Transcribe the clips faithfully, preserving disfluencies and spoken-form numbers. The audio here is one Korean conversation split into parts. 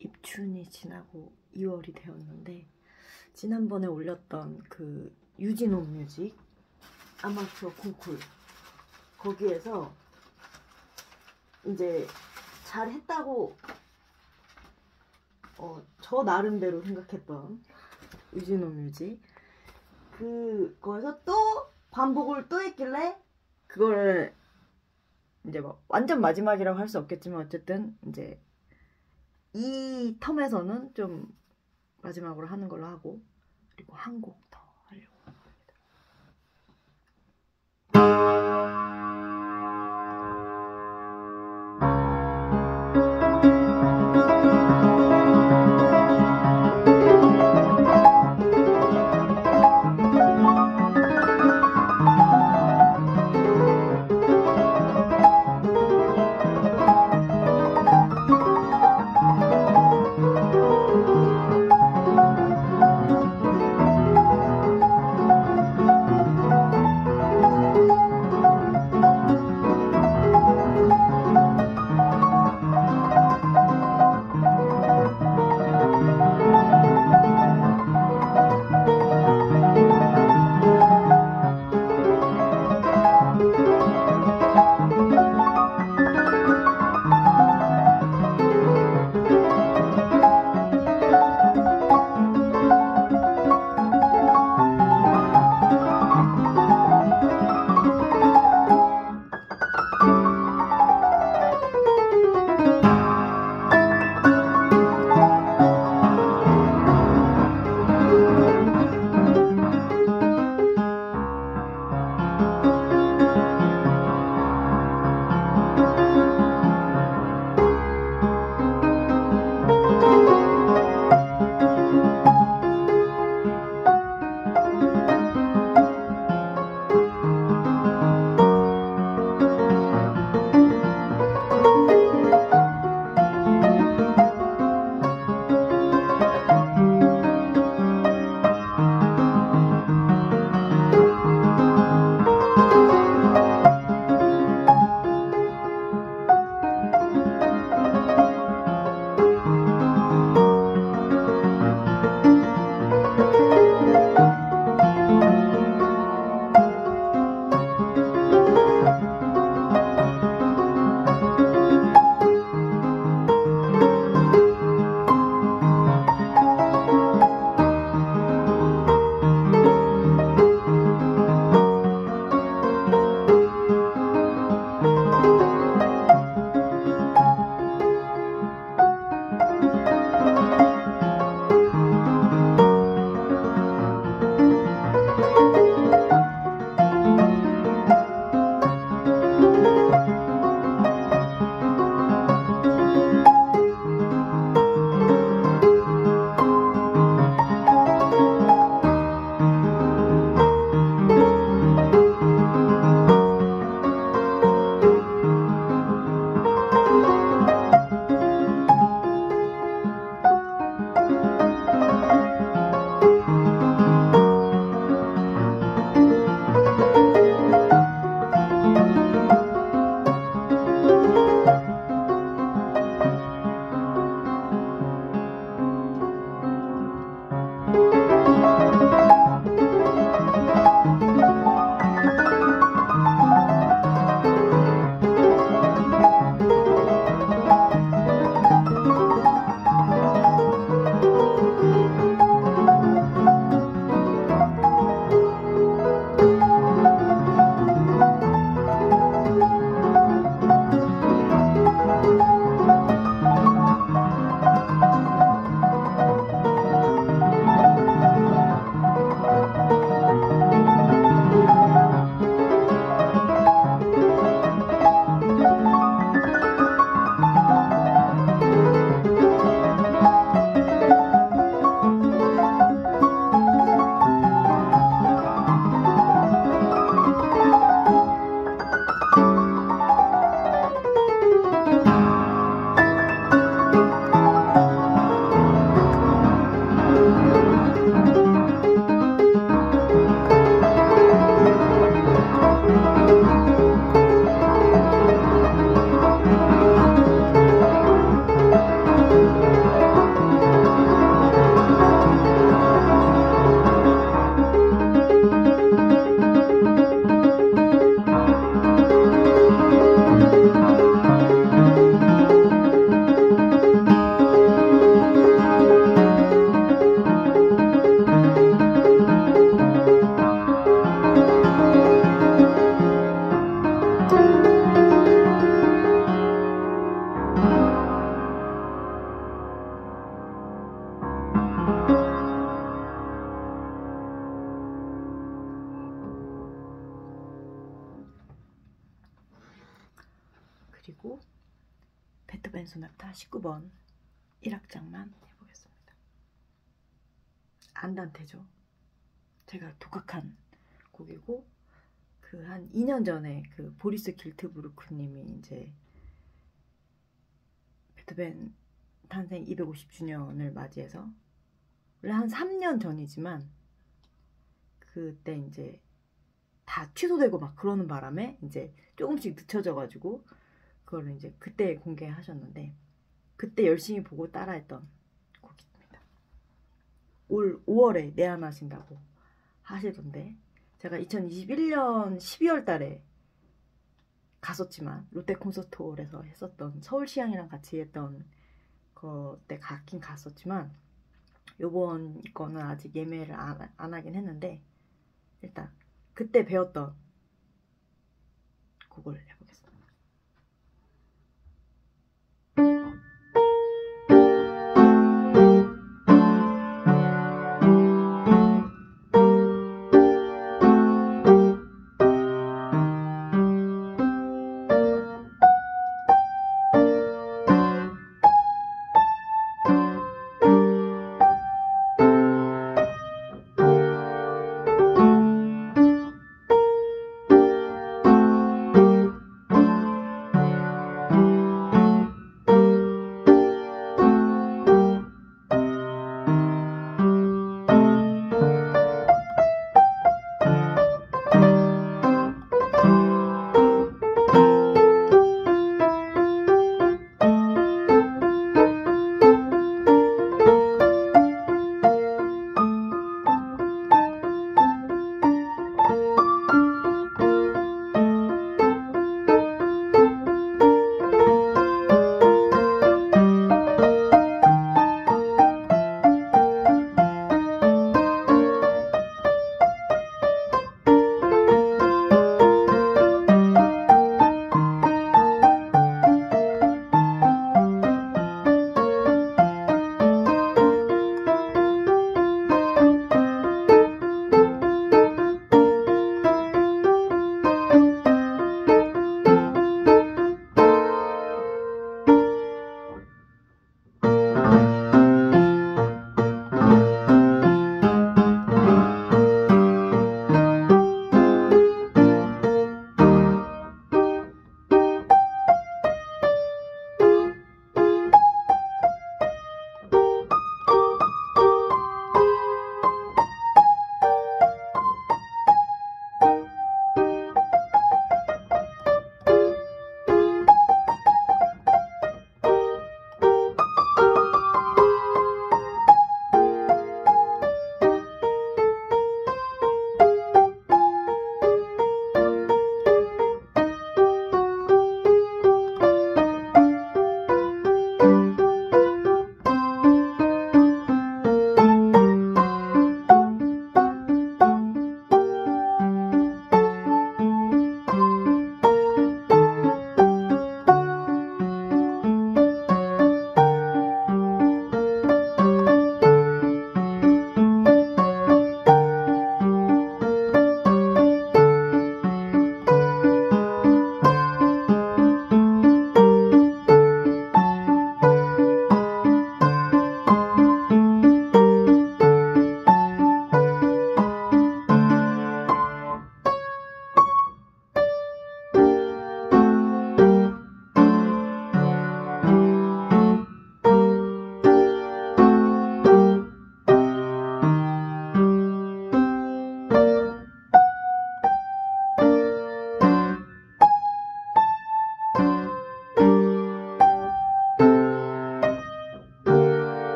입춘이 지나고 이월이 되었는데 지난번에 올렸던 그 유진홈 뮤직 아마추어 콩쿨 거기에서 이제 잘했다고 어, 저 나름대로 생각했던 유진홈 뮤직 그거에서 또 반복을 또 했길래 그거를 이제 뭐 완전 마지막이라고 할 수 없겠지만 어쨌든 이제 이 텀에서는 좀 마지막으로 하는 걸로 하고 그리고 한 곡 더 하려고 합니다. 소나타 십구 번 일 악장만 해보겠습니다. 안단테죠. 제가 독학한 곡이고 그 한 이 년 전에 그 보리스 길트부르크님이 이제 베토벤 탄생 이백오십 주년을 맞이해서 원래 한 삼 년 전이지만 그때 이제 다 취소되고 막 그러는 바람에 이제 조금씩 늦춰져가지고 그거를 이제 그때 공개하셨는데 그때 열심히 보고 따라했던 곡입니다. 올 오월에 내한하신다고 하시던데 제가 이천이십일 년 십이월 달에 갔었지만 롯데 콘서트홀에서 했었던 서울시향이랑 같이 했던 그때 갔긴 갔었지만 요번 거는 아직 예매를 안, 안 하긴 했는데 일단 그때 배웠던 곡을 해보겠습니다.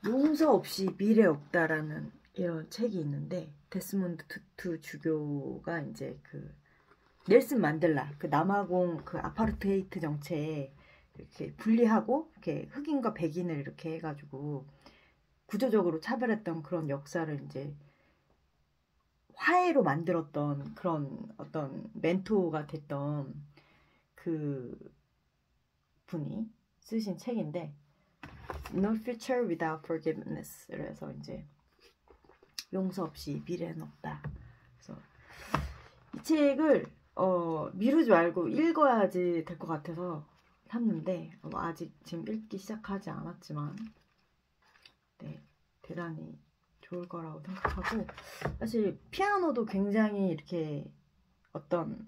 용서 없이 미래 없다라는 이런 책이 있는데, 데스몬드 투투 주교가 이제 그 넬슨 만델라 그 남아공 그 아파르테이트 정책 이렇게 분리하고 이렇게 흑인과 백인을 이렇게 해가지고 구조적으로 차별했던 그런 역사를 이제 화해로 만들었던 그런 어떤 멘토가 됐던 그 분이 쓰신 책인데, No Future Without Forgiveness. 그래서 이제 용서 없이 미래는 없다. 그래서 이 책을 어, 미루지 말고 읽어야지 될 것 같아서 샀는데, 어, 아직 지금 읽기 시작하지 않았지만 네, 대단히 좋을 거라고 생각하고, 사실 피아노도 굉장히 이렇게 어떤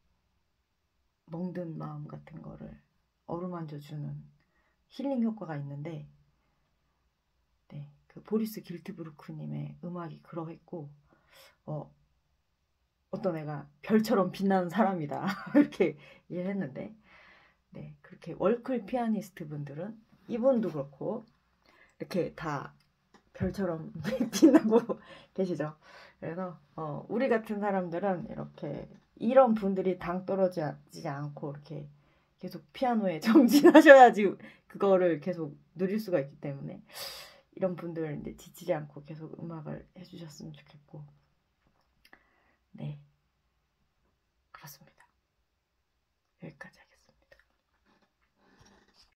멍든 마음 같은 거를 어루만져주는 힐링 효과가 있는데, 네, 그 보리스 길트브루크님의 음악이 그러했고, 어, 어떤 애가 별처럼 빛나는 사람이다 이렇게 이해했는데, 네, 그렇게 월클 피아니스트 분들은 이분도 그렇고 이렇게 다 별처럼 빛나고 계시죠. 그래서 어, 우리 같은 사람들은 이렇게 이런 분들이 당 떨어지지 않고 이렇게 계속 피아노에 정진하셔야지 그거를 계속 누릴 수가 있기 때문에, 이런 분들 이제 지치지 않고 계속 음악을 해주셨으면 좋겠고,